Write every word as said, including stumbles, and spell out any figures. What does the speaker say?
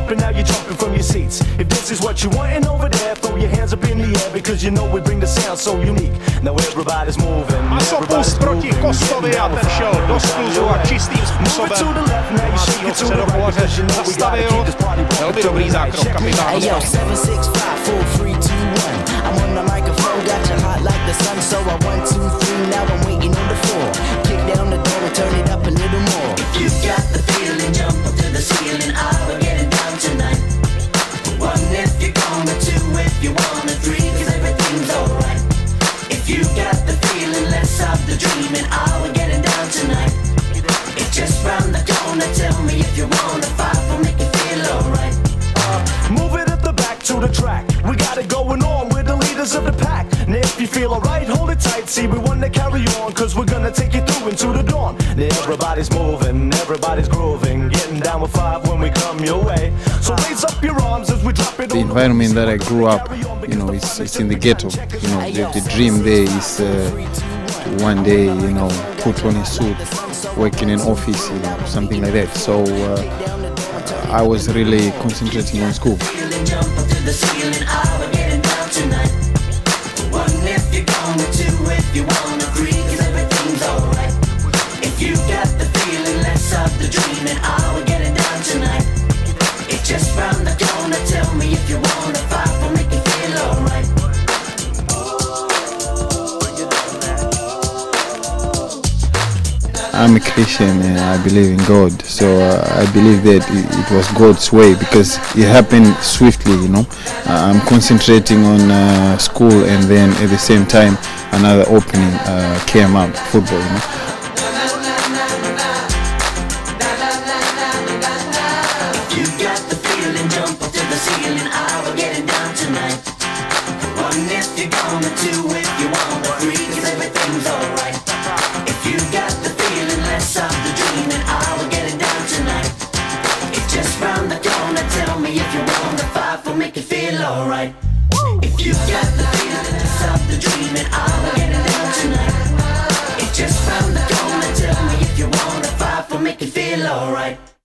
bumping, now you're jumping from your seats. If this is what you wantin' over there, throw your hands up in the air, because you know we bring the sound so unique. Now everybody's moving. A Sopus proti Kostovi a ten šel do skluzu a čistým způsobem domácího se do poloze zastavil. Velmi dobrý zákrok kapitána the track. We got it going on, we're the leaders of the pack. And if you feel alright, hold it tight. See, we want to carry on, cause we're gonna take you through into the dawn. Everybody's moving, everybody's grooving, getting down with five when we come your way. So raise up your arms as we drop it. The environment that I grew up, you know, it's, it's in the ghetto. You know, the, the dream there is uh, to one day, you know, put on a suit, work in an office, you know, something like that. So uh, I was really concentrating on school. The ceiling, oh, we're getting down tonight. One if you're going to, two if you wanna agree, cause everything's alright. If you got the feeling, let's have the dreaming, oh, we're getting down tonight. It's just round the corner, tell me if you wanna fight, we'll make you feel alright. I'm a Christian and I believe in God, so uh, I believe that it, it was God's way because it happened swiftly, you know. Uh, I'm concentrating on uh, school and then at the same time another opening uh, came up, football, you know. You got the feeling, jump up to the ceiling, oh, we're getting down tonight. One if you're gonna, two if you wanna, three cause everything's alright. If you got the feeling, let's have the dreaming, oh, we're getting down tonight. It's just round the corner, tell me if you wanna fight, we'll make you feel alright. If you got the feeling, let's have the dreaming, oh, we're getting down tonight. It's just round the corner, tell me if you wanna fight, we'll make you feel alright.